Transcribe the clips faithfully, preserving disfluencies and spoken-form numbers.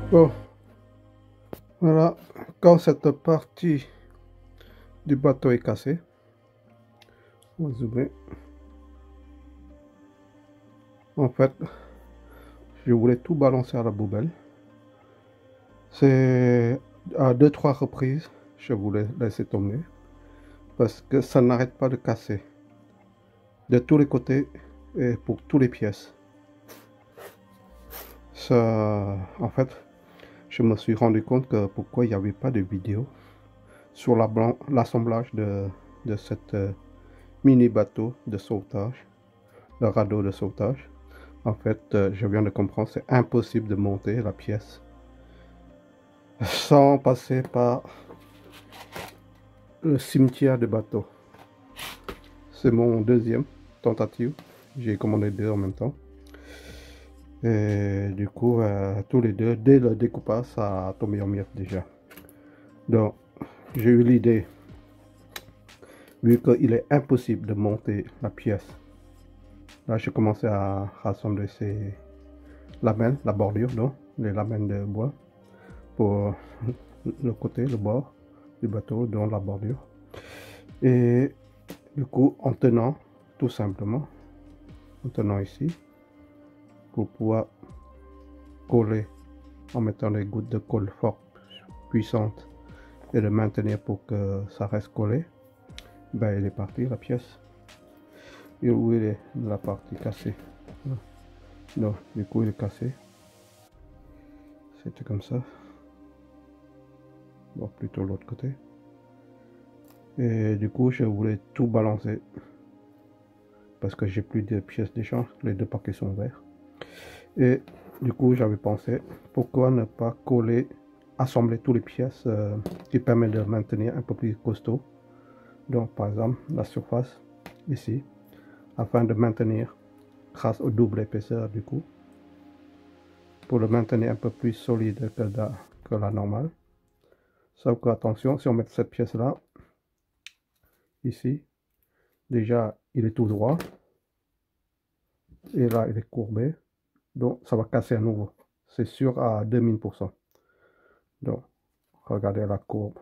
Bon, voilà, quand cette partie du bateau est cassée, on va zoomer. En fait, je voulais tout balancer à la poubelle. C'est à deux, trois reprises, je voulais laisser tomber parce que ça n'arrête pas de casser de tous les côtés et pour toutes les pièces. Ça, en fait, je me suis rendu compte que pourquoi il n'y avait pas de vidéo sur l'assemblage de, de cette euh, mini bateau de sauvetage, le radeau de sauvetage. En fait, euh, je viens de comprendre, c'est impossible de monter la pièce sans passer par le cimetière de bateau. C'est mon deuxième tentative. J'ai commandé deux en même temps. Et du coup, euh, tous les deux, dès le découpage, ça a tombé en miettes déjà. Donc, j'ai eu l'idée, vu qu'il est impossible de monter la pièce. Là, j'ai commencé à rassembler ces lamelles, la bordure, donc, les lamelles de bois, pour le côté, le bord du bateau, dont la bordure. Et du coup, en tenant, tout simplement, en tenant ici, pour pouvoir coller, en mettant des gouttes de colle fortes, puissantes, et le maintenir pour que ça reste collé, ben il est parti la pièce. Et où il est la partie cassée. Donc, du coup, il est cassé. C'était comme ça. Bon, plutôt l'autre côté. Et du coup, je voulais tout balancer. Parce que j'ai plus de pièces d'échange. Les deux paquets sont verts. Et du coup, j'avais pensé, pourquoi ne pas coller, assembler toutes les pièces euh, qui permettent de maintenir un peu plus costaud. Donc, par exemple, la surface, ici, afin de maintenir, grâce au double épaisseur du coup, pour le maintenir un peu plus solide que la, que la normale. Sauf que, attention, si on met cette pièce-là, ici, déjà, il est tout droit. Et là, il est courbé. Donc, ça va casser à nouveau. C'est sûr à deux mille pour cent. Donc, regardez la courbe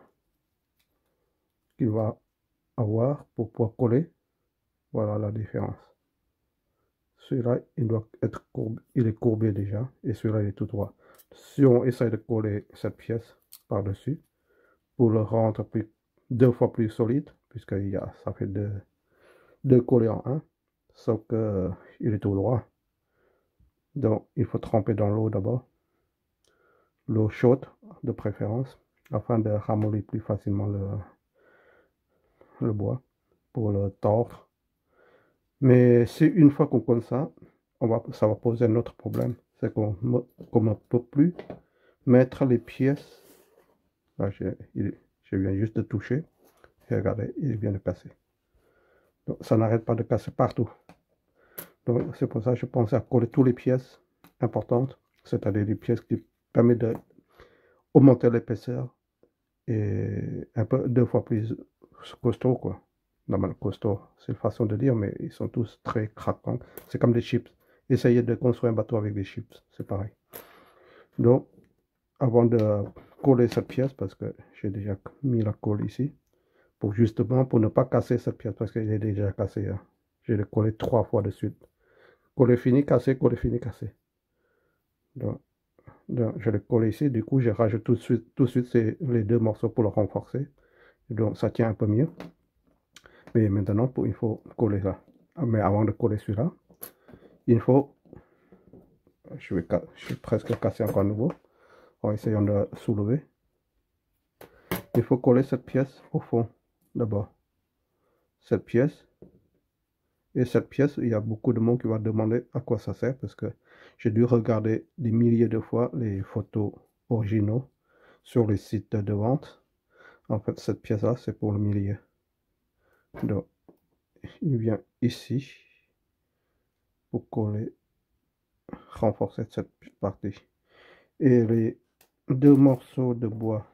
qu'il va avoir pour pouvoir coller. Voilà la différence. Celui-là, il doit être courbé. Il est courbé déjà. Et celui-là, il est tout droit. Si on essaye de coller cette pièce par-dessus, pour le rendre plus, deux fois plus solide, puisque il y a, ça fait deux, deux collés en un, sauf que euh, il est tout droit. Donc, il faut tremper dans l'eau d'abord, l'eau chaude de préférence, afin de ramollir plus facilement le, le bois pour le tordre. Mais si une fois qu'on connaît ça, on va, ça va poser un autre problème, c'est qu'on qu'on ne peut plus mettre les pièces. Là, je, il, je viens juste de toucher, et regardez, il vient de casser. Donc, ça n'arrête pas de casser partout. Donc, c'est pour ça que je pensais à coller toutes les pièces importantes, c'est-à-dire les pièces qui permettent d'augmenter l'épaisseur et un peu deux fois plus costaud, quoi. Normal, costaud, c'est une façon de dire, mais ils sont tous très craquants. C'est comme des chips. Essayez de construire un bateau avec des chips, c'est pareil. Donc, avant de coller cette pièce, parce que j'ai déjà mis la colle ici, pour justement, pour ne pas casser cette pièce, parce qu'elle est déjà cassée. Hein. Je l'ai collé trois fois de suite. Coller fini, cassé, coller fini, cassé. Donc, donc, je l'ai collé ici, du coup, je rajoute tout de suite, tout de suite ces, les deux morceaux pour le renforcer. Donc, ça tient un peu mieux. Mais maintenant, pour, il faut coller là. Mais avant de coller celui-là, il faut, je vais, je vais presque casser encore à nouveau, en essayant de soulever. Il faut coller cette pièce au fond, d'abord. Cette pièce. Et cette pièce, il y a beaucoup de monde qui va demander à quoi ça sert, parce que j'ai dû regarder des milliers de fois les photos originaux sur les sites de vente. En fait, cette pièce-là, c'est pour le milieu. Donc, il vient ici pour coller, renforcer cette partie. Et les deux morceaux de bois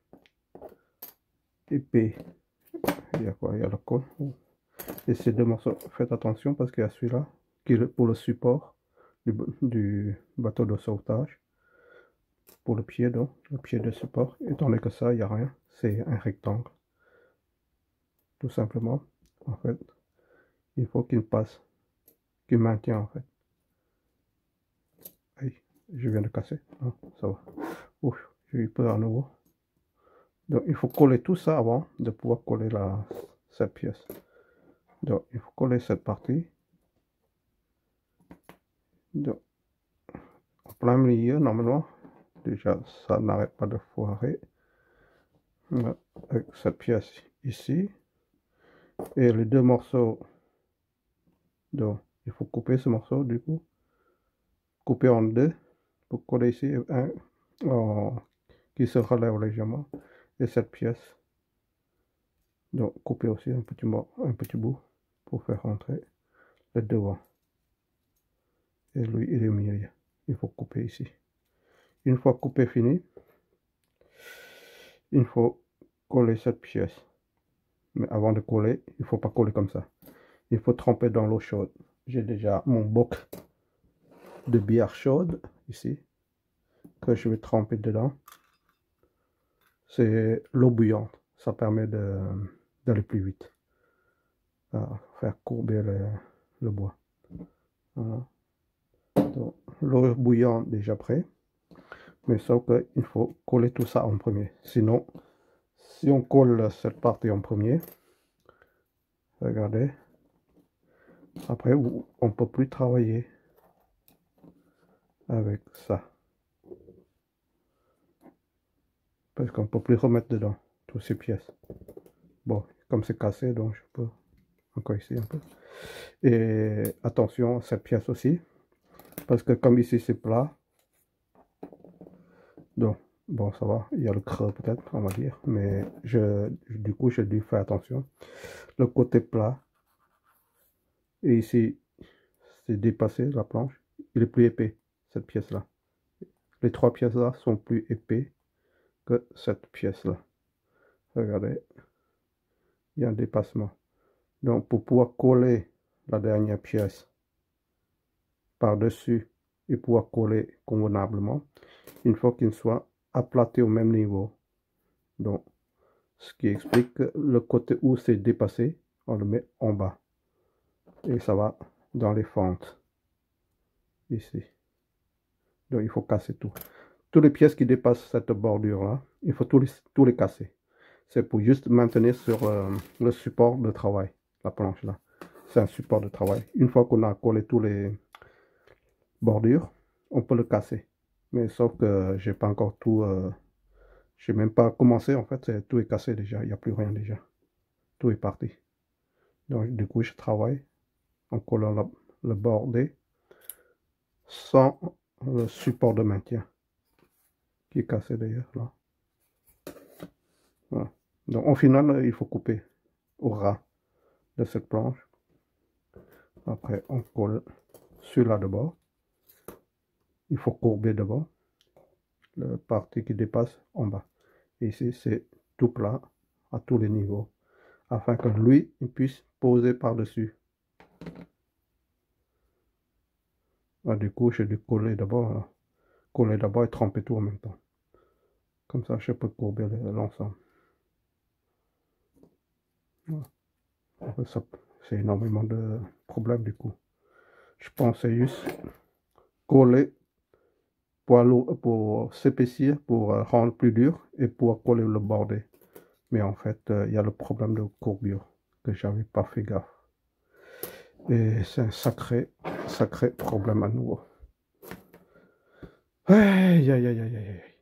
épais, il y a quoi? Il y a le col. Et ces deux morceaux, faites attention parce qu'il y a celui-là qui est pour le support du, du bateau de sauvetage. pour le pied, donc le pied de support. Étant donné que ça, il n'y a rien, c'est un rectangle. Tout simplement, en fait, il faut qu'il passe, qu'il maintienne en fait. Aïe, je viens de casser. Ah, ça va. Ouf, j'ai eu peur à nouveau. Donc il faut coller tout ça avant de pouvoir coller la, cette pièce. Donc il faut coller cette partie. Donc, en plein milieu, normalement, déjà ça n'arrête pas de foirer. Avec cette pièce ici. Et les deux morceaux. Donc il faut couper ce morceau du coup. Couper en deux pour coller ici un en, qui se relève légèrement. Et cette pièce. Donc couper aussi un petit, un petit bout pour faire rentrer le devant. Et lui il est au milieu. Il faut couper ici. Une fois coupé fini, il faut coller cette pièce. Mais avant de coller, il ne faut pas coller comme ça. Il faut tremper dans l'eau chaude. J'ai déjà mon boc de bière chaude ici que je vais tremper dedans. C'est l'eau bouillante. Ça permet d'aller plus vite. À faire courber le, le bois. Voilà. L'eau bouillante déjà prêt. Mais sauf qu'il faut coller tout ça en premier. Sinon, si on colle cette partie en premier, regardez, après on ne peut plus travailler avec ça. Parce qu'on ne peut plus remettre dedans toutes ces pièces. Bon, comme c'est cassé, donc je peux encore ici un peu. Et attention à cette pièce aussi. Parce que comme ici c'est plat, donc bon ça va, il y a le creux peut-être on va dire, mais je du coup j'ai dû faire attention. Le côté plat, et ici c'est dépassé la planche, il est plus épais cette pièce là. Les trois pièces là sont plus épais que cette pièce là. Regardez, il y a un dépassement. Donc pour pouvoir coller la dernière pièce par-dessus et pouvoir coller convenablement, il faut qu'il soit aplati au même niveau. Donc, ce qui explique que le côté où c'est dépassé, on le met en bas. Et ça va dans les fentes. Ici. Donc, il faut casser tout. Toutes les pièces qui dépassent cette bordure-là, il faut tous les, tous les casser. C'est pour juste maintenir sur euh, le support de travail, la planche là. C'est un support de travail. Une fois qu'on a collé tous les bordures, on peut le casser. Mais sauf que j'ai pas encore tout... Euh, j'ai même pas commencé en fait, tout est cassé déjà, il n'y a plus rien déjà. Tout est parti. Donc du coup je travaille en collant le, le bordé sans le support de maintien qui est cassé d'ailleurs là. Voilà. Donc au final il faut couper au ras de cette planche. Après on colle celui-là de bord. Il faut courber d'abord la partie qui dépasse en bas. Et ici c'est tout plat à tous les niveaux afin que lui il puisse poser par-dessus. Ah, du coup, j'ai dû coller d'abord, coller d'abord et tremper tout en même temps. Comme ça, je peux courber l'ensemble. Voilà. C'est énormément de problèmes du coup. Je pensais juste coller pour, pour s'épaissir, pour rendre plus dur et pour coller le bordé. Mais en fait, il y a le problème de courbure que j'avais pas fait gaffe. Et c'est un sacré, sacré problème à nouveau. Aïe, aïe, aïe, aïe, aïe.